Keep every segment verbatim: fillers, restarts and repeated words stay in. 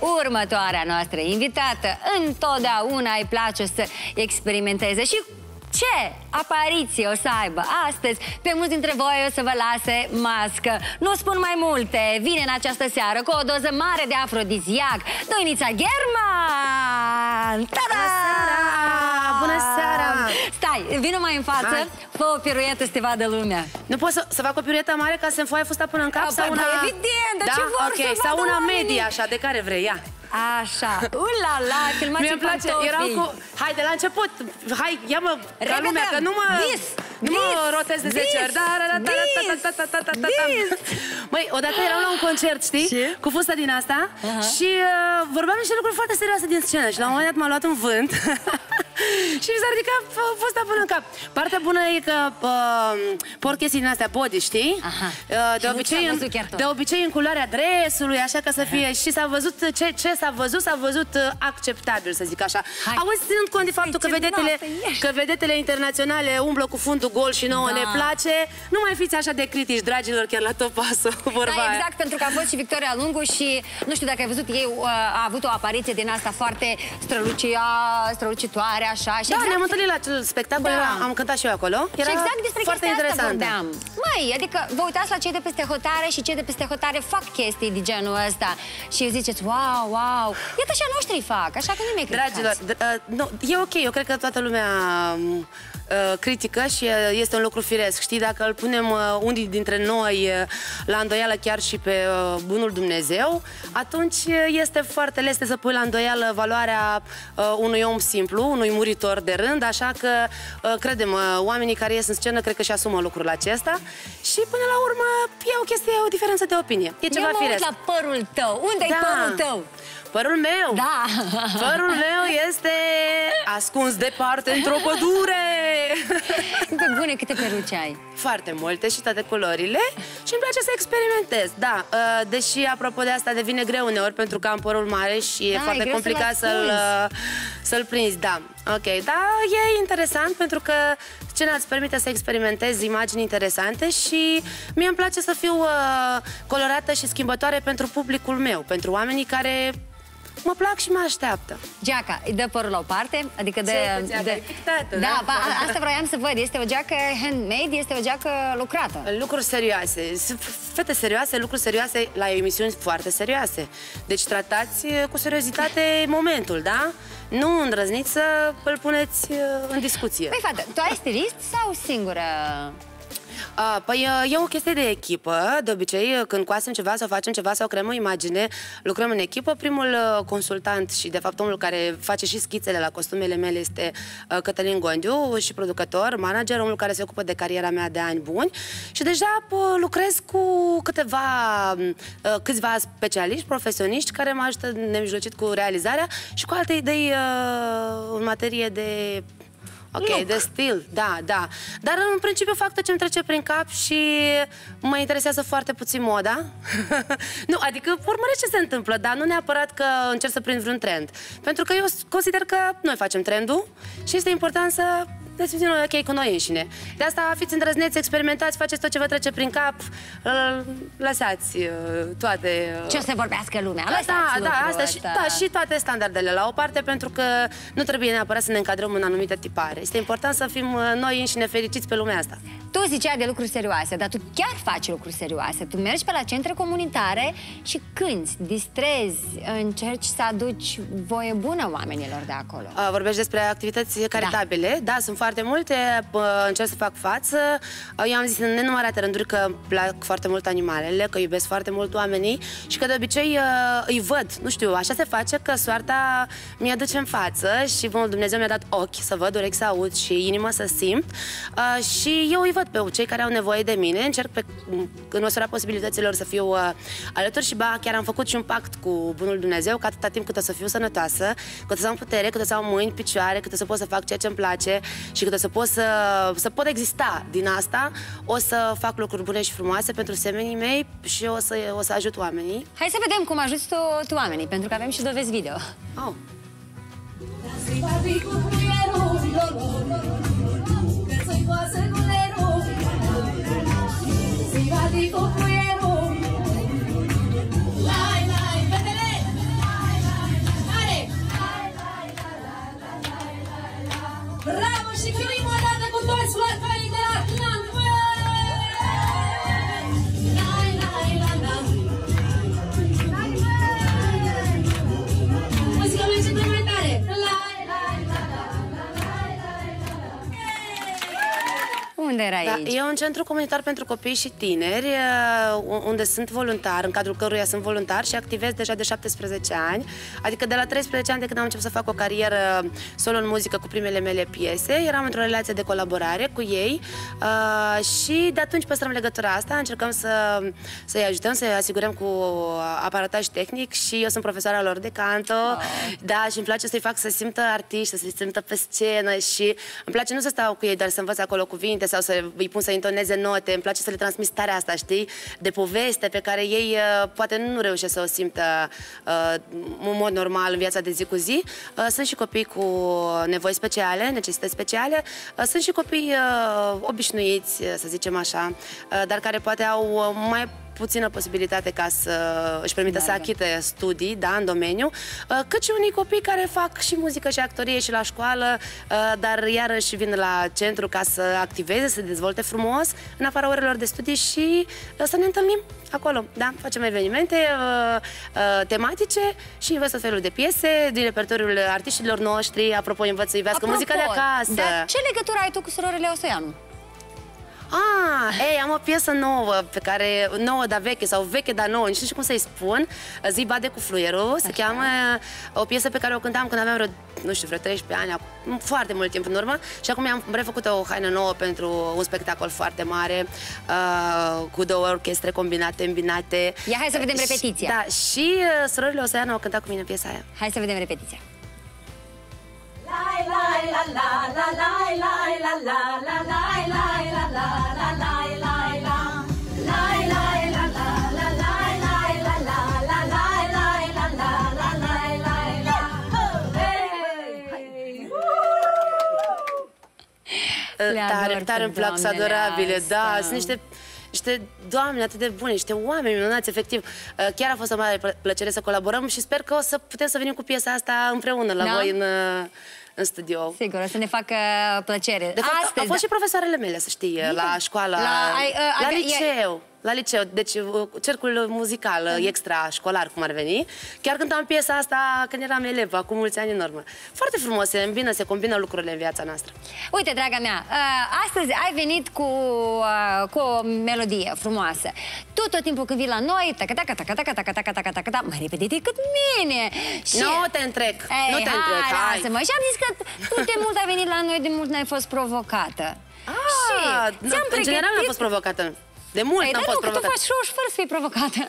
următoarea noastră invitată întotdeauna îi place să experimenteze și ce apariție o să aibă astăzi. Pe mulți dintre voi o să vă lase mască. Nu spun mai multe. Vine în această seară cu o doză mare de afrodiziac, Doinița German! Ta-da! Bună seara! Stai, vină mai în față. Hai. Fă o piruetă să te vadă lumea. Nu pot să, să fac o piruetă mare ca să-mi foaie fusta până în cap? A, sau una... Evident, dar da? ce vor okay. să Sau una oamenii? medie, așa, de care vrei, ia. Așa, ulala, filmați mi-e place, eram cu... Hai, de la început, hai, ia-mă ca lumea, că nu mă... Vis, nu mă rotez de zece ori. Măi, odată eram la un concert, știi? Ce? Cu fusta din asta și uh, vorbeam niște lucruri foarte serioase din scenă și la un moment dat m-a luat un vânt și mi s-a ridicat fusta până în cap. Partea bună e că uh, port chestii din astea body, știi? Aha. Uh, de, obicei, în, de obicei în culoarea dresului, așa ca să fie. Aha. Și s-a văzut ce, ce s-a văzut, s-a văzut uh, acceptabil, să zic așa. Hai. Auzi, ținând cont de faptul că vedetele, că vedetele internaționale umblă cu fundul gol și nouă da. ne place, nu mai fiți așa de critici, dragilor, chiar la tot pasul, vorba da, aia. exact, pentru că a fost și Victoria Lungu și nu știu dacă ai văzut, ei uh, a avut o apariție din asta foarte strălucia, strălucitoare, așa. Și da, exact... ne-am întâlnit la acel spectacol, da. am cântat și eu acolo. Era și exact despre foarte interesant. Vorbeam. Măi, adică vă uitați la cei de peste hotare și cei de peste hotare fac chestii de genul ăsta și ziceți, wow, wow, iată și a noștri fac, așa că nu mi-e criticați. Dragilor, uh, no, e ok, eu cred că toată lumea uh, critică și uh, este un lucru firesc, știi, dacă îl punem uh, unii dintre noi uh, la îndoială chiar și pe uh, bunul Dumnezeu, atunci uh, este foarte leste să pui la îndoială valoarea uh, unui om simplu, unui muritor de rând, așa că uh, credem, uh, oamenii care ies în scenă cred că și asumă lucrul acesta și până la urmă e o chestie, o diferență de opinie. E ceva firesc. Eu mă uit la părul tău. Unde-i da. părul tău? Părul meu? Da. Părul meu este ascuns departe într-o pădure. Pe bune, câte peruci ai? Foarte multe și toate culorile și îmi place să experimentez, da. Deși, apropo de asta, devine greu uneori pentru că am părul mare și da, e foarte e complicat să-l să-l prinzi, da. Ok, da, e interesant pentru că scena îți permite să experimentezi imagini interesante și mie îmi place să fiu uh, colorată și schimbătoare pentru publicul meu, pentru oamenii care mă plac și mă așteaptă. Geaca, îi dă părul la o parte? Adică de... Ce, de, de pictată, da, da? Ba, asta vroiam să văd. Este o geacă handmade, este o geacă lucrată. Lucruri serioase. Fete serioase, lucruri serioase la emisiuni foarte serioase. Deci tratați cu seriozitate momentul, da? Nu îndrăzniți să îl puneți în discuție. Păi, fată, tu ai stilist sau singură? A, păi e o chestie de echipă. De obicei, când coasem ceva sau facem ceva sau creăm o imagine, lucrăm în echipă. Primul consultant și, de fapt, omul care face și schițele la costumele mele este Cătălin Gondiu, și producător, manager, omul care se ocupă de cariera mea de ani buni. Și deja lucrez cu câteva, câțiva specialiști, profesioniști, care mă ajută nemijlocit cu realizarea și cu alte idei în materie de... Ok, Look. de stil, da, da. Dar în principiu fac tot ce-mi trece prin cap și mă interesează foarte puțin moda. Nu, adică urmăresc ce se întâmplă, dar nu neapărat că încerc să prind vreun trend. Pentru că eu consider că noi facem trendul și este important să ne simțim noi ok cu noi înșine. De asta fiți îndrăzneți, experimentați, faceți tot ce vă trece prin cap, lăsați toate... Ce o să vorbească lumea, lăsați da, da, asta și, da, și toate standardele la o parte, pentru că nu trebuie neapărat să ne încadrăm în anumite tipare. Este important să fim noi înșine fericiți pe lumea asta. Tu ziceai de lucruri serioase, dar tu chiar faci lucruri serioase. Tu mergi pe la centre comunitare și cânti, distrezi, încerci să aduci voie bună oamenilor de acolo. A, vorbești despre activități caritabile. Da, da, sunt foarte multe, încerc să fac față. Eu am zis în nenumărate rânduri că îmi plac foarte mult animalele, că iubesc foarte mult oamenii și că de obicei îi văd. Nu știu, așa se face că soarta mi aduce în față și Bunul Dumnezeu mi-a dat ochi să văd, urechi să aud și inimă să simt. Și eu îi văd pe cei care au nevoie de mine, încerc pe, în măsura posibilităților să fiu uh, alături și ba, chiar am făcut și un pact cu Bunul Dumnezeu că atâta timp cât o să fiu sănătoasă, cât o să am putere, cât o să am mâini, picioare, cât o să pot să fac ceea ce îmi place și cât o să pot să, să pot exista din asta, o să fac lucruri bune și frumoase pentru semenii mei și o să, o să ajut oamenii. Hai să vedem cum ajuți tu, tu oamenii, pentru că avem și dovezi video. Oh. Unde erai da, aici? E un centru comunitar pentru copii și tineri, unde sunt voluntar, în cadrul căruia sunt voluntar și activez deja de șaptesprezece ani, adică de la treisprezece ani de când am început să fac o carieră solo în muzică cu primele mele piese, eram într-o relație de colaborare cu ei uh, și de atunci păstrăm legătura asta, încercăm să, să-i ajutăm, să-i asigurăm cu aparataj tehnic și eu sunt profesoara lor de canto, oh. da, și îmi place să-i fac să simtă artiști, să se simtă pe scenă și îmi place nu să stau cu ei, dar să învăț acolo cuvinte sau să îi pun să intoneze note, îmi place să le transmit starea asta, știi, de poveste pe care ei uh, poate nu reușesc să o simtă uh, în mod normal în viața de zi cu zi. Uh, sunt și copii cu nevoi speciale, necesități speciale, uh, sunt și copii uh, obișnuiți, să zicem așa, uh, dar care poate au mai puțină posibilitate ca să își permită da, să achite studii, da, în domeniu, cât și unii copii care fac și muzică și actorie și la școală, dar iarăși vin la centru ca să activeze, să se dezvolte frumos, în afara orelor de studii și să ne întâlnim acolo, da, facem evenimente tematice și învăț tot felul de piese din repertoriul artiștilor noștri, apropo, învăț să iubească muzica de acasă. Dar ce legătură ai tu cu surorile Osoianu? Ah, ei, am o piesă nouă, pe care, nouă, dar veche, sau veche, dar nouă, nu știu cum să-i spun, Zi bade cu fluierul, se Așa. cheamă, o piesă pe care o cântam când aveam vreo, nu știu, vreo treisprezece ani, foarte mult timp în urmă, și acum am refăcut o haină nouă pentru un spectacol foarte mare, uh, cu două orchestre combinate, îmbinate. Ia, hai să vedem repetiția. Da, și uh, surorile Osoianu au cântat cu mine piesa aia. Hai să vedem repetiția. Tare, tare îmi plac, sunt adorabile, da, sunt niște niște doamne atât de bune, niște oameni minunați, efectiv. Chiar a fost o mare plăcere să colaborăm și sper că o să putem să venim cu piesa asta împreună la da. voi în, în studio. Sigur, o să ne facă plăcere. De fapt, Astăzi, au fost și profesoarele mele, să știi, Bine. la școală, la, ai, uh, la liceu. La liceu, deci cercul muzical uh-huh. extra-școlar, cum ar veni. Chiar cântam piesa asta când eram elevă, acum mulți ani în urmă. Foarte frumos, se îmbină, se combină lucrurile în viața noastră. Uite, draga mea, astăzi ai venit cu, cu o melodie frumoasă. Tu tot timpul când vii la noi, taca taca taca taca taca taca taca taca taca, mai repede decât mine. Și... Nu te întrec, Ei, nu te întrec, hai. hai. Și am zis că tu de mult ai venit la noi, de mult n-ai fost provocată. Ah, nu, în pregătit... general n-am fost provocată. De mult păi, n-am fost provocată. Tu faci show fără să fii provocată.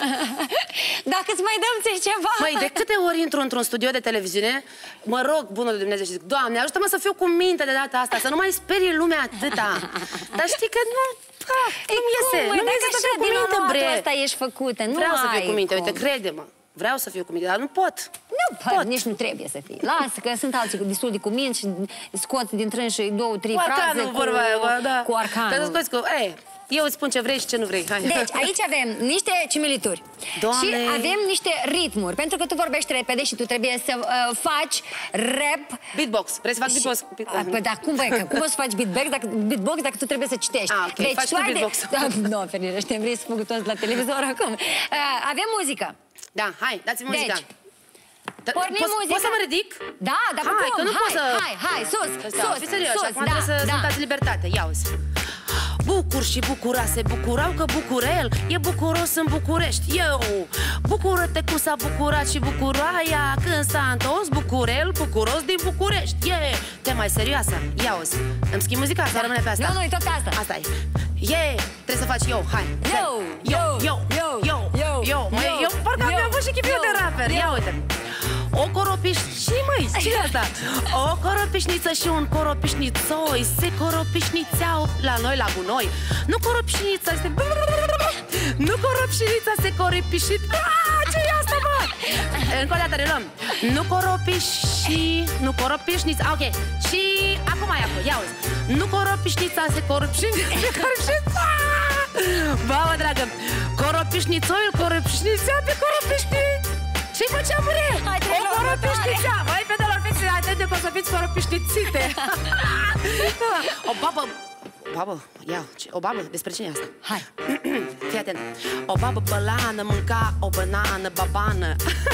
Dacă îți mai dăm ție ceva... Măi, de câte ori intru într-un studio de televiziune, mă rog, bunul de Dumnezeu și zic, Doamne, ajută-mă să fiu cu minte de data asta, să nu mai sperie lumea atâta. Dar știi că nu... Ha, nu-mi iese, nu-mi iese să fiu cu minte, bre. Asta ești făcută, nu Vreau ai să fiu cu minte, cum. uite, crede-mă. Vreau să fiu cu minte, dar nu pot. Nu pot, nici nu trebuie să fii. Lasă, că sunt alții destul de cuminți și scoți din trânși două, trei fraze cu, da. cu arcanul. Te scoți cu, ei, eu îți spun ce vrei și ce nu vrei. Hai. Deci, aici avem niște cimelituri. Doamne. Și avem niște ritmuri. Pentru că tu vorbești repede și tu trebuie să uh, faci rap. Beatbox. Vrei să fac și... beatbox? Păi, dar cum, băi, cum o să faci beatbox dacă, beatbox dacă tu trebuie să citești? Ah, ok. Deci, faci tu beatbox. De... Nu, Ferire, știm, vrei să fugă toți la televizor acum. Uh, avem muzică. Da, hai, dați-mi muzica. Deci, pornim muzica. Poți să mă ridic? Da, dar hai, cum? Că nu hai, pot să... hai, hai, sus, sus, Fii serios, sus, acum da, trebuie să da. sântați libertate. Ia-uzi. Bucur și bucura se bucurau că Bucurel e bucuros în București. Eu, bucură-te cum s-a bucurat și bucuraia când s-a întors Bucurel, bucuros din București. Yeah, te mai serioasă? Ia-uzi. Îmi schimb muzica sau rămâne pe asta? Nu, nu, e tot asta. Asta e. Yeah, trebuie să faci eu, hai. Yo, yo, yo, yo, yo, yo, yo. Măi, eu parcă am avut și chipul de rapper. Ia uite. O coropiș... Și măi, ce asta? O coropișniță și un coropișnițoi se coropișnițeau la noi, la gunoi. Nu coropișnița, este... Nu coropișnița se coropișit... Ce e asta, mă? Încă o dată reluăm. Nu coropiși... Nu coropișnița... Ok. Și... Acum ai acum, ia uzi. Nu coropișnița se coropișnița... Bă, dragă. Coropișnițoiul coropișnițea pe coropișniț. Ce-i făceam, bre? O coropișnițea! Băi, fetelor, fiți atente că o să fiți coropișnițite! O babă... Babă, ia, o babă, despre cine e asta? Hai! Fii atent! O babă bălană mânca o banană babană.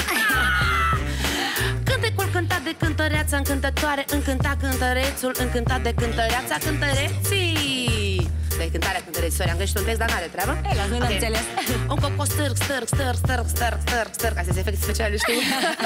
Cântecul cântat de cântăreața încântătoare încânta cântărețul încântat de cântăreața cântăreții. de cântarea cântării sori. Am greșit un text, dar n-are treabă. Ei, las noi n-am înțeles. Un coco stârg, stârg, stârg, stârg, stârg, stârg, stârg. Astea sunt efecte speciale, știi?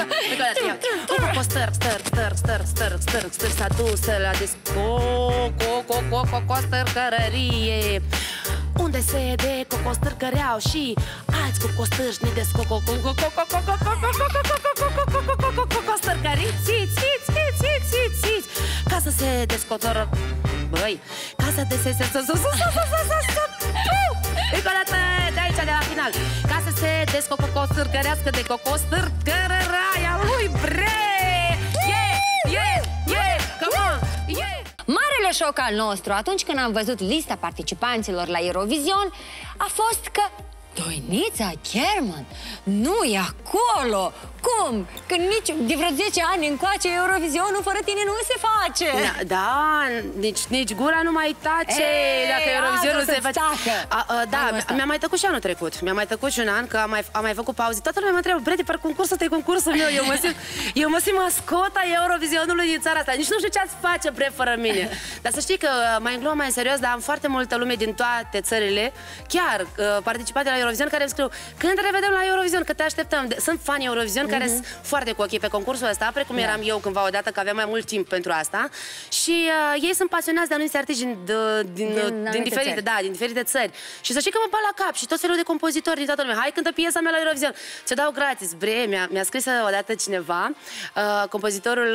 Un coco stârg, stârg, stârg, stârg, stârg, stârg, stârg. S-a dus la disco, coco, coco, coco, stârcărărie, unde se de coco stârcăreau și alți coco stârșni de coco, coco, coco, coco, coco, coco, coco, coco, coco, stârcăriți, țiți, țiți, țiți, țiți, țiți, ca să se descotoră. Băi, ca să de se se să să să să să să încă o dată de aici, de la final. Ca să se descoco stârcărească de coco stârcărăraia lui bre. Yeah, yeah, yeah, come on, yeah. Marele șoc al nostru, atunci când am văzut lista participanților la Eurovision, a fost că Doinița German nu e acolo! Cum? Că nici de vreo zece ani încoace Eurovisionul fără tine nu se face! Da, da, nici, nici gura nu mai tace. Ei, dacă Eurovisionul se face. A, a, da, mi-a mai tăcut și anul trecut. Mi-a mai tăcut și un an că am mai, am mai făcut pauze. Toată lumea mă întreabă, Brede, par concursul ăsta e concursul meu. Eu mă simt, eu mă simt mascota Eurovizionului din țara asta. Nici nu știu ce ați face, bre, fără mine. Dar să știi că, mai în glumă, mai în serios, dar am foarte multă lume din toate țările, chiar participate la Eurovision, care îmi scriu: când te revedem la Eurovision, că te așteptăm. Sunt fani Eurovision care sunt foarte cu ochii pe concursul ăsta, precum eram eu cândva odată, că aveam mai mult timp pentru asta. Și uh, ei sunt pasionați de anumiți artiști din, de, din, din, din, diferite, da, din diferite țări. Și să știi că mă bat la cap și tot felul de compozitori din toată lumea. Hai, cântă piesa mea la Eurovision. Ți-o dau gratis, bre. Mi-a mi scris odată cineva, uh, compozitorul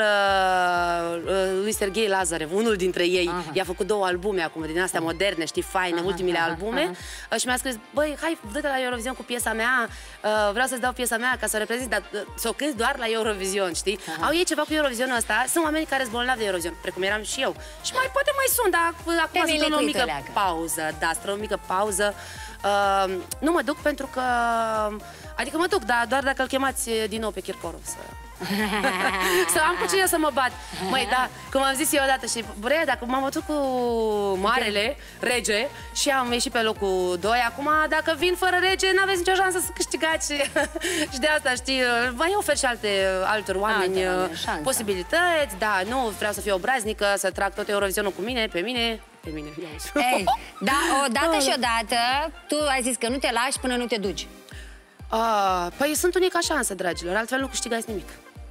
uh, lui Serghei Lazarev, unul dintre ei. I-a făcut două albume acum, din astea moderne, știi, faine, aha, ultimile aha, albume. Aha. Uh, și mi-a scris: băi, hai, dă-te la Eurovision cu piesa mea. Uh, vreau să-ți dau piesa mea ca să o reprezint, dar uh, să o cânti doar la Eurovision, știi? Aha. Au ei ceva cu Eurovisionul ăsta. Sunt oameni care sunt bolnavi de Eurovision, precum eram și eu. Și mai poate mai sunt, dar acum sunt o mică leagă. pauză. Da, sunt o mică pauză. Uh, nu mă duc pentru că... Adică mă duc, dar doar dacă îl chemați din nou pe Kirkorov să... să am cu cine să mă bat. Măi, da, cum am zis eu odată și bre, dacă m-am bătut cu marele rege și am ieșit pe locul doi, acum dacă vin fără rege n-aveți nicio șansă să câștigați. Și de asta, știi, mai ofer și alte, altor oameni Alte, posibilități. Da, nu vreau să fiu obraznică, să trag tot Eurovizionul cu mine, pe mine. Pe mine. Ei, da, odată și odată tu ai zis că nu te lași până nu te duci. Uh, păi sunt unica șansă, dragilor, altfel nu câștigați nimic.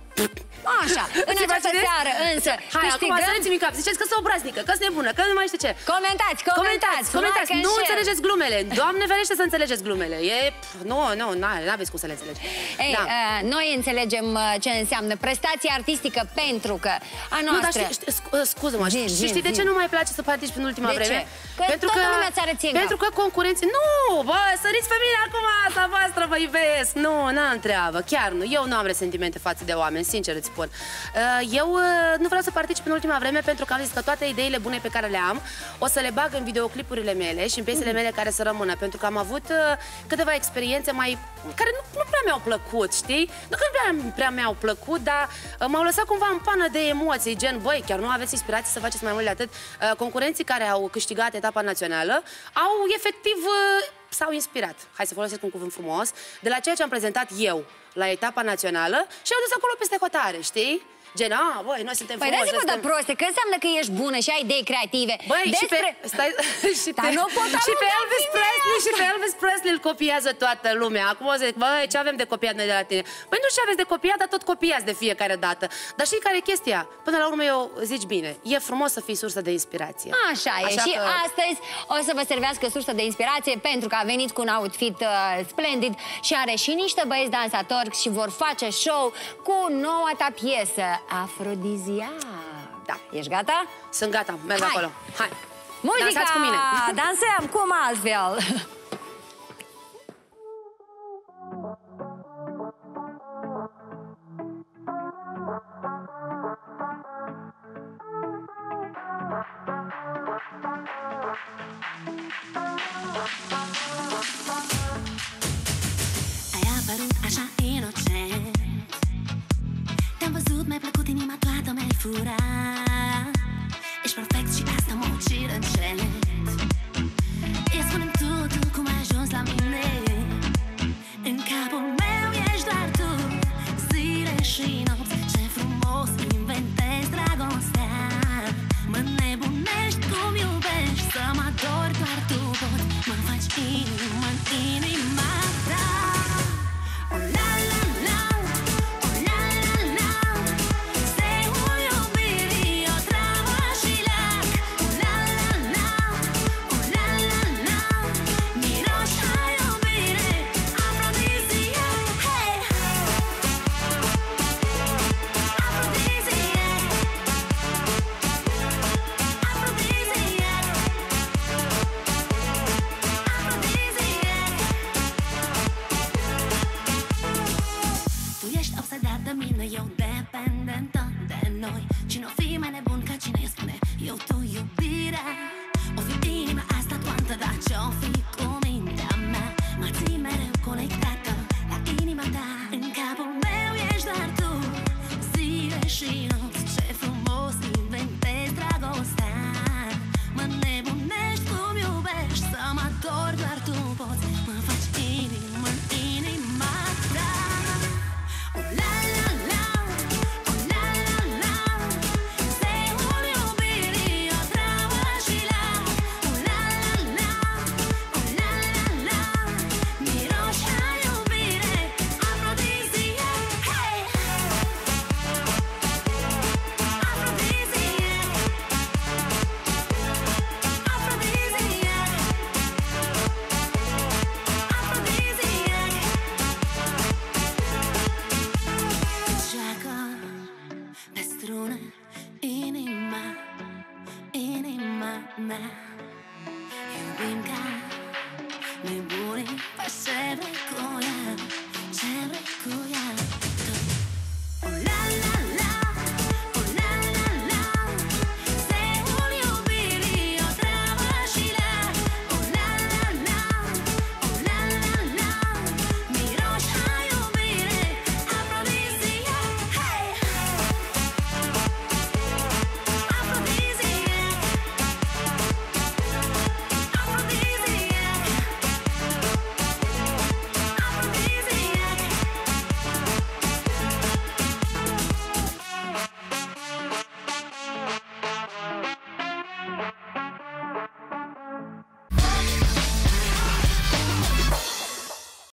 Așa, în această seară însă hai, câștigăm... acum să mi cap, ziceți că sunt obraznică, că sunt nebună, că nu mai știu ce. Comentați, comentați, comentați, nu share. înțelegeți glumele. Doamne ferește să înțelegeți glumele. E, nu, nu, n-aveți cum să le înțelegi. Ei, da. uh, noi înțelegem uh, ce înseamnă prestație artistică, pentru că a noastră... Nu, dar scuză-mă, și știi de ce nu mai place să participi în ultima vreme? Că pentru toată lumea ți-are ținga. Pentru că concurenții... Nu, bă, săriți pe mine acum, asta voastră, vă iubesc. Nu, n-am treabă, chiar nu. Eu nu am resentimente față de oameni, sincer îți spun. Eu nu vreau să particip în ultima vreme pentru că am zis că toate ideile bune pe care le am o să le bag în videoclipurile mele și în piesele mele care să rămână, pentru că am avut câteva experiențe mai care nu, nu prea mi-au plăcut, știi? Nu că nu prea, prea mi-au plăcut, dar m-au lăsat cumva în pană de emoții, gen, băi, chiar nu aveți inspirație să faceți mai mult de atât. Concurenții care au câștigat etapa națională au efectiv s-au inspirat, hai să folosesc un cuvânt frumos, de la ceea ce am prezentat eu la etapa națională și au dus acolo peste hotare, știi? Gen, a, băi, noi suntem frumoși. Păi dați-vă de proste, că înseamnă că ești bună și ai idei creative. Băi, despre... și pe... Stai, și pe... Nu pot și pe Elvis Presley, și pe Elvis Presley îl copiază toată lumea. Acum o zic, băi, ce avem de copiat noi de la tine? Băi, nu știu ce aveți de copiat, dar tot copiați de fiecare dată. Dar știi care e chestia? Până la urmă eu zici bine, e frumos să fii sursă de inspirație. Așa e. Așa și că... astăzi o să vă servească sursă de inspirație, pentru că a venit cu un outfit uh, splendid și are și niște băieți dansatori și vor face show cu noua ta piesă, Afrodizia. Da. Ești gata? Sunt gata, merg Hai. acolo. Hai. Muzica! Dansați cu mine. Dansăm, cum altfel? Ai apărut așa inocent, te-am văzut, mi-ai plăcut, inima toată mi-ai furat. Ești perfect și asta mă ucide încet. Ia spune-mi tu, tu mea.